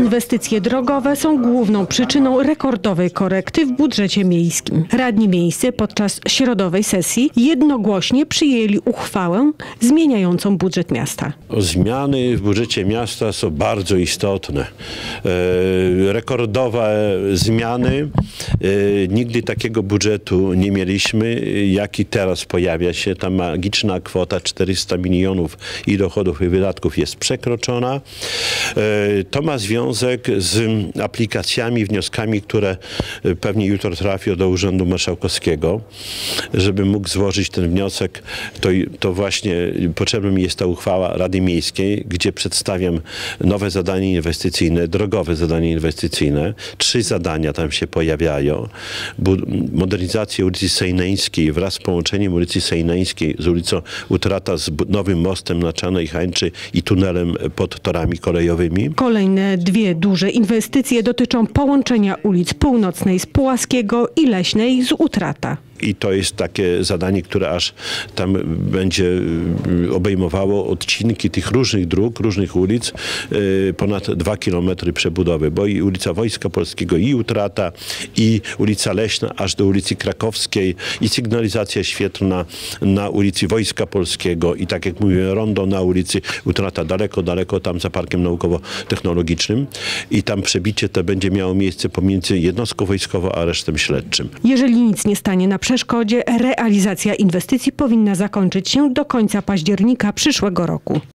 Inwestycje drogowe są główną przyczyną rekordowej korekty w budżecie miejskim. Radni miejscy podczas środowej sesji jednogłośnie przyjęli uchwałę zmieniającą budżet miasta. Zmiany w budżecie miasta są bardzo istotne. Rekordowe zmiany. Nigdy takiego budżetu nie mieliśmy, jaki teraz pojawia się. Ta magiczna kwota 400 milionów i dochodów i wydatków jest przekroczona. To ma związek z aplikacjami, wnioskami, które pewnie jutro trafią do Urzędu Marszałkowskiego. Żeby mógł złożyć ten wniosek, to właśnie potrzebna mi jest ta uchwała Rady Miejskiej, gdzie przedstawiam nowe zadanie inwestycyjne, drogowe zadanie inwestycyjne. 3 zadania tam się pojawiają. Modernizacja ulicy Sejneńskiej wraz z połączeniem ulicy Sejneńskiej z ulicą Utrata z nowym mostem na Czanej Hańczy i tunelem pod torami kolejowymi. Kolejne 2 duże inwestycje dotyczą połączenia ulic Północnej z Pułaskiego i Leśnej z Utrata. I to jest takie zadanie, które aż tam będzie obejmowało odcinki tych różnych dróg, różnych ulic, ponad 2 kilometry przebudowy, bo i ulica Wojska Polskiego, i Utrata, i ulica Leśna, aż do ulicy Krakowskiej, i sygnalizacja świetlna na ulicy Wojska Polskiego, i tak jak mówiłem, rondo na ulicy Utrata, daleko, daleko tam za Parkiem Naukowo-Technologicznym. I tam przebicie to będzie miało miejsce pomiędzy jednostką wojskową a aresztem śledczym. Jeżeli nic nie stanie na przeszkodzie, realizacja inwestycji powinna zakończyć się do końca października przyszłego roku.